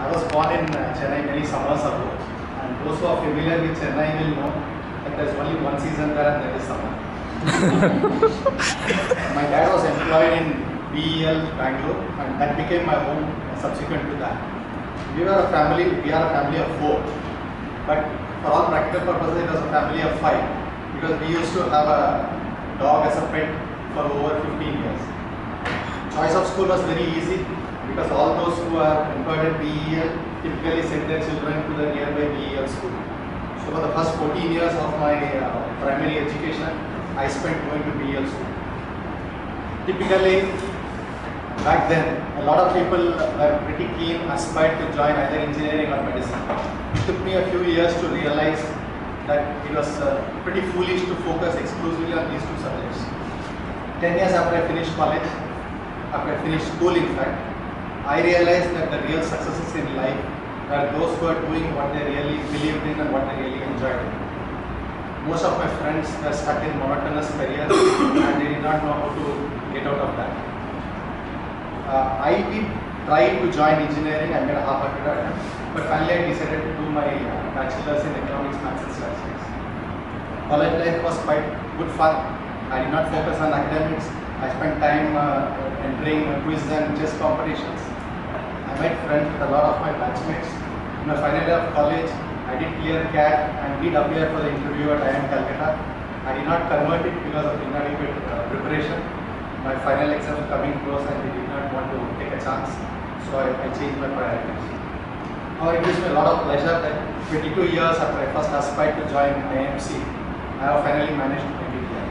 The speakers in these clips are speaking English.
I was born in Chennai many summers ago, and those who are familiar with Chennai will know that there's only one season there, and that is summer. My dad was employed in BEL Bangalore, and that became my home subsequent to that. We are a family of 4, but for all practical purposes it was a family of 5, because we used to have a dog as a pet for over 15 years. Choice of school was very easy, because all those who are employed at BEL typically send their children to the nearby BEL school. So for the first 14 years of my primary education, I spent going to BEL school. Typically, back then, a lot of people were pretty keen, aspired to join either engineering or medicine. It took me a few years to realize that it was pretty foolish to focus exclusively on these 2 subjects. 10 years after I finished college, after I finished school in fact, I realized that the real successes in life are those who are doing what they really believed in and what they really enjoyed. Most of my friends were stuck in monotonous careers and they did not know how to get out of that. I did try to join engineering. I made a half-hearted attempt, but finally I decided to do my bachelor's in economics, maths and statistics. College life was quite good fun. I did not focus on academics. I spent time entering quiz and chess competitions. I made friends with a lot of my batchmates. In my final year of college, I did clear CAT and did appear for the interview at IIM Calcutta. I did not convert it because of inadequate preparation. My final exam was coming close and I did not want to take a chance, so I changed my priorities. Now it gives me a lot of pleasure that 22 years after I first aspired to join IMC, I have finally managed to make it here.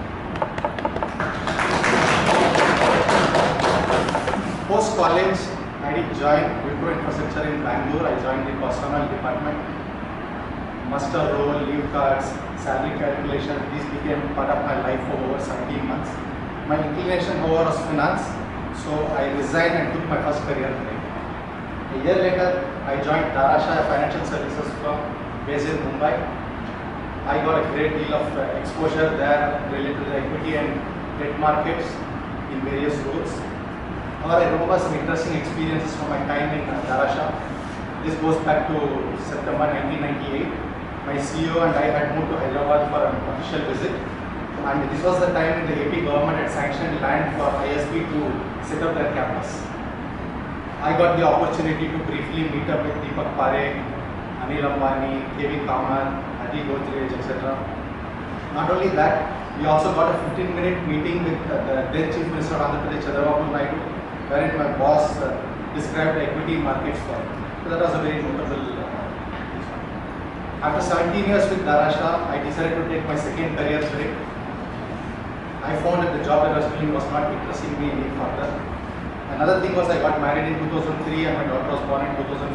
Post-college, I did join Wipro Infrastructure in Bangalore. I joined the personnel department. Muster roll, leave cards, salary calculation, these became part of my life for over 17 months. My inclination, however, was finance, so I resigned and took my first career break. A year later, I joined Darasha, a financial services firm based in Mumbai. I got a great deal of exposure there related to the equity and debt markets in various roles. I remember some interesting experiences from my time in Darasha. This goes back to September 1998. My CEO and I had moved to Hyderabad for an official visit. And this was the time when the AP government had sanctioned land for ISB to set up their campus. I got the opportunity to briefly meet up with Deepak Parekh, Anil Ambani, Kevin Kaman, Adi Godrej, etc. Not only that, we also got a 15-minute meeting with the then Chief Minister of Andhra Pradesh, Chandrababu Naidu, wherein my boss described the equity markets for me. So that was a very notable After 17 years with Darasha, I decided to take my second career break. I found that the job that I was doing was not interesting me any further. Another thing was I got married in 2003 and my daughter was born in 2005.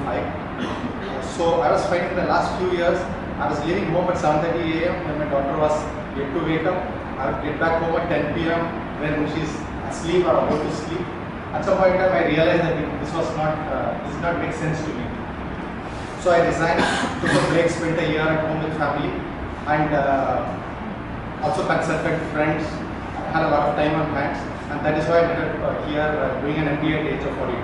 So I was finding the last few years, I was leaving home at 7:30 AM when my daughter was yet to wake up. I would get back home at 10 PM when she's asleep or about to sleep. At some point in time, I realized that this did not make sense to me. So I resigned, took a break, spent a year at home with family, and also consulted friends. I had a lot of time on hands, and that is why I ended up here doing an MBA at the age of 42.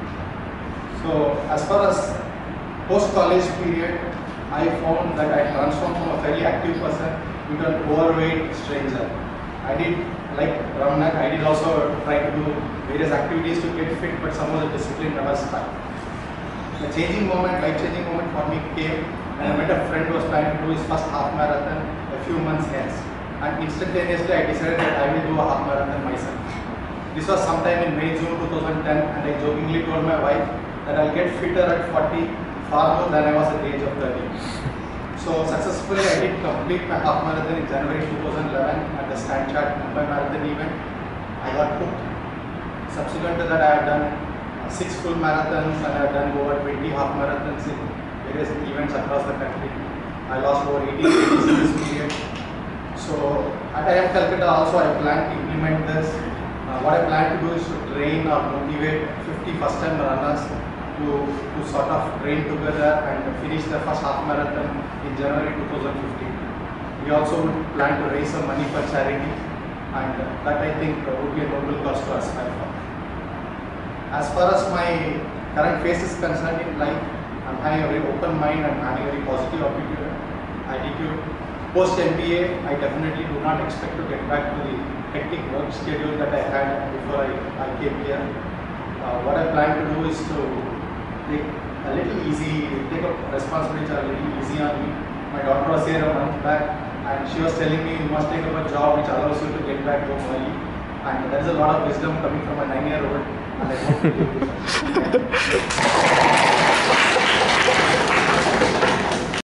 So as far as post-college period, I found that I transformed from a very active person into an overweight stranger. I did, like Ramanan, I did also try to do various activities to get fit, but somehow the discipline never stuck. The life-changing moment for me came when I met a friend who was planning to do his first half marathon a few months hence. And instantaneously I decided that I will do a half marathon myself. This was sometime in May-June 2010, and I jokingly told my wife that I'll get fitter at 40 far more than I was at the age of 30. So successfully I did complete my half marathon in January 2011 at the Stanchart Mumbai Marathon event. I got hooked. Subsequent to that, I have done 6 full marathons and I have done over 20 half marathons in various events across the country. I lost over 18 kgs in this period. So at IIM Calcutta also I plan to implement this. What I plan to do is to train or motivate 50 first-time runners to sort of train together and finish the first half marathon in January 2015. We also would plan to raise some money for charity, and that I think would be a noble cause to aspire for. As far as my current phase is concerned in life, I'm having a very open mind, I'm having a very positive attitude. Post MBA, I definitely do not expect to get back to the hectic work schedule that I had before I came here. What I plan to do is to take a little easy, take up responsibilities a little easy on me. My daughter was here a month back and she was telling me you must take up a job which allows you to get back home early. And there is a lot of wisdom coming from a 9-year-old and I hope to do